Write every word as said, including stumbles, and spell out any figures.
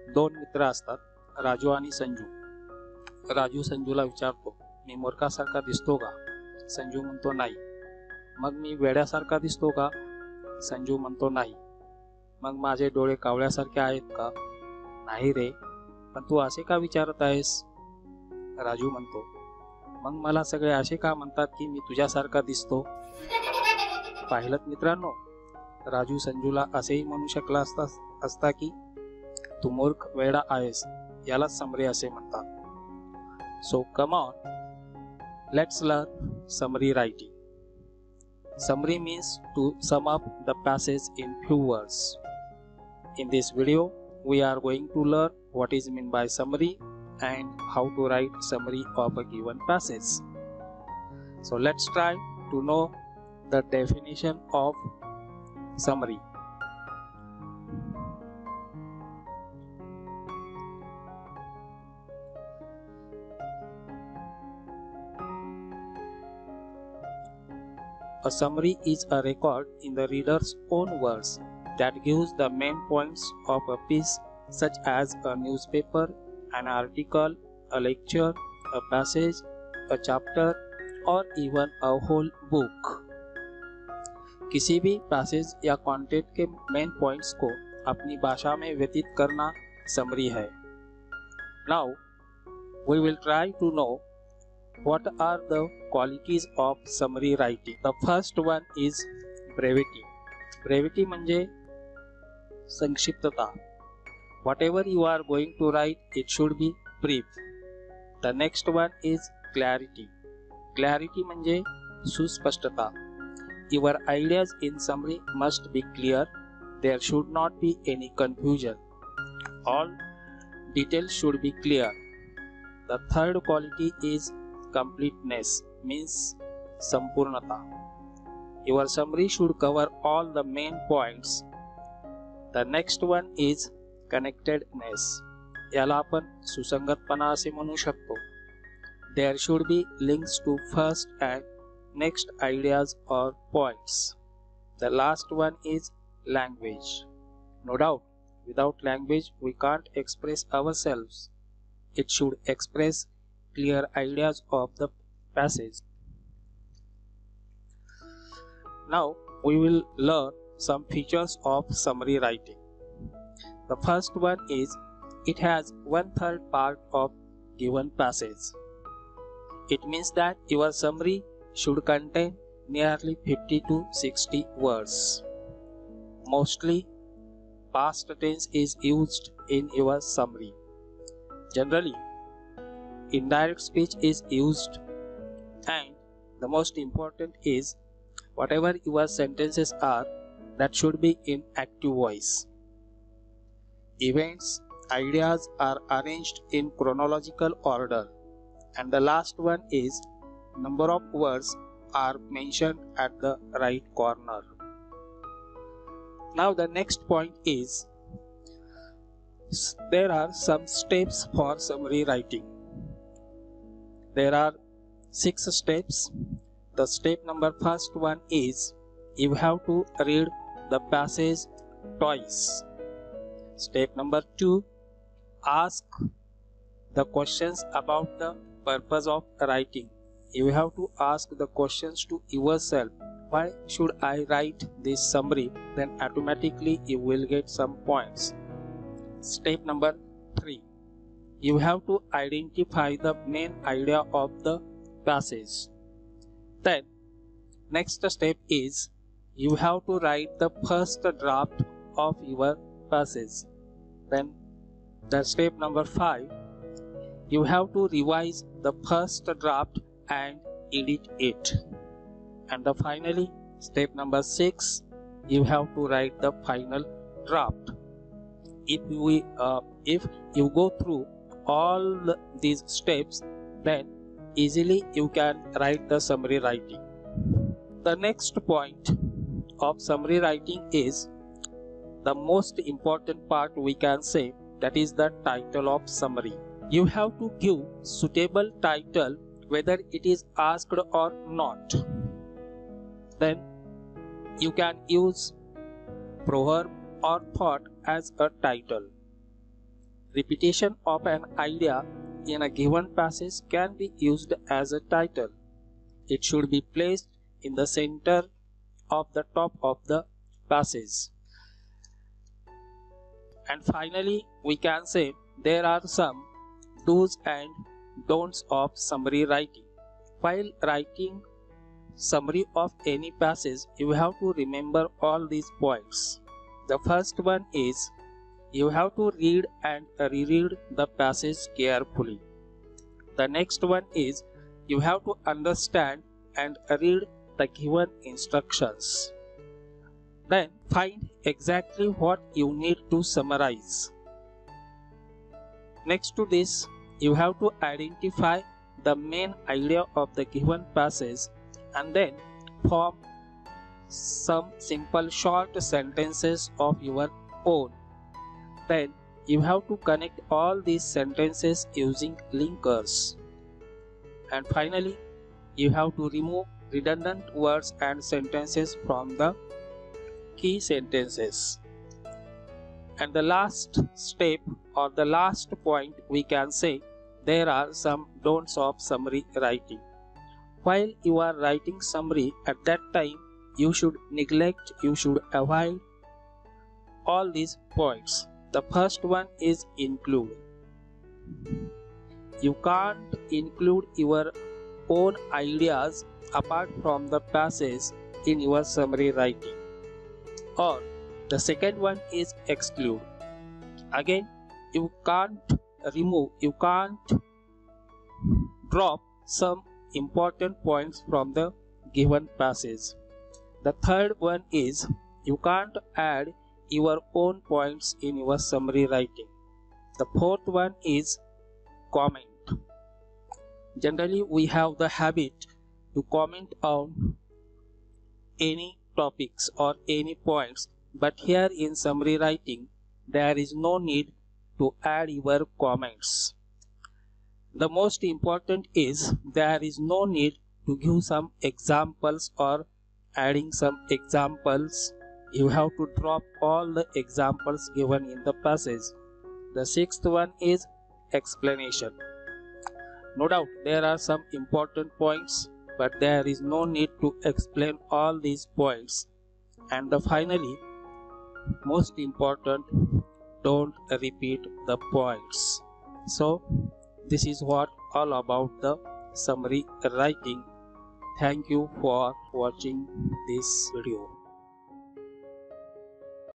दोन मित्र असतात, राजू आणि संजू. राजू संजूला विचारतो, मी मूर्खासारखा दिसतो का? संजू म्हणतो नाही. मग मी वेड्यासारखा दिसतो का? संजू म्हणतो नाही. मग माझे डोळे कावळ्यासारखे आहेत का? नाही रे, पण तू असे का विचारत आहेस? राजू म्हणतो, मग मला सगळे असे का म्हणतात की मी तुझ्यासारखा दिसतो? पाहिलंत मित्रांनो, राजू संजूला असेही म्हणू शकला असता असता की तू मूर्ख वेडा आहेस, यालाच समरी असे म्हणतात. So come on, let's learn summary writing. Summary means to sum up the passage in few words. In this video, we are going to learn what is meant by summary and how to write summary of a given passage. So let's try to know the definition of summary. A summary is a record in the reader's own words that gives the main points of a piece, such as a newspaper, an article, a lecture, a passage, a chapter, or even a whole book. किसी भी passage या content के main points को अपनी भाषा में व्यतीत करना समरी है. Now we will try to know what are the qualities of summary writing. The first one is brevity. Brevity म्हणजे संक्षिप्तता. Whatever you are going to write, it should be brief. The next one is clarity. Clarity म्हणजे सुस्पष्टता. Your ideas in summary must be clear. There should not be any confusion. All details should be clear. The third quality is completeness, means संपूर्णता. Your summary should cover all the main points. The next one is connectedness. याला आपण सुसंगतपणा असे म्हणू शकतो. There should be links to first and next ideas or points. The last one is language. No doubt, without language we can't express ourselves. It should express clear ideas of the passage. Now we will learn some features of summary writing. The first one is it has one third part of given passage. It means that your summary should contain nearly fifty to sixty words. Mostly past tense is used in your summary. Generally, indirect speech is used, and the most important is whatever your sentences are, that should be in active voice. Events, ideas are arranged in chronological order, and the last one is number of words are mentioned at the right corner. Now the next point is there are some steps for summary writing. There are six steps. The step number first one is you have to read the passage twice. Step number two, ask the questions about the purpose of writing. You have to ask the questions to yourself. Why should I write this summary? Then automatically you will get some points. Step number three, you have to identify the main idea of the passage. Then next step is you have to write the first draft of your passage. Then the step number five, you have to revise the first draft and edit it. And the finally step number six, you have to write the final draft. If we uh, if you go through all the, these steps, then easily you can write the summary writing. The next point of summary writing is the most important part, we can say, that is the title of summary. You have to give suitable title whether it is asked or not. Then you can use proverb or thought as a title. Repetition of an idea in a given passage can be used as a title. It should be placed in the center of the top of the passage. And finally, we can say there are some do's and don'ts of summary writing. While writing summary of any passage, you have to remember all these points. The first one is you have to read and reread the passage carefully. The next one is you have to understand and read the given instructions. Then find exactly what you need to summarize. Next to this, you have to identify the main idea of the given passage and then form some simple short sentences of your own. Then you have to connect all these sentences using linkers. And finally, you have to remove redundant words and sentences from the key sentences. And the last step or the last point, we can say there are some don'ts of summary writing. While you are writing summary, at that time you should neglect, you should avoid all these points. The first one is include. You can't include your own ideas apart from the passage in your summary writing. Or the second one is exclude. Again, you can't remove, you can't drop some important points from the given passage. The third one is you can't add your own points in your summary writing. The fourth one is comment. Generally, we have the habit to comment on any topics or any points, but here in summary writing there is no need to add your comments. The most important is there is no need to give some examples or adding some examples. You have to drop all the examples given in the passage. The sixth one is explanation. No doubt there are some important points, but there is no need to explain all these points. And the finally, most important, don't repeat the points. So this is what all about the summary writing. Thank you for watching this video.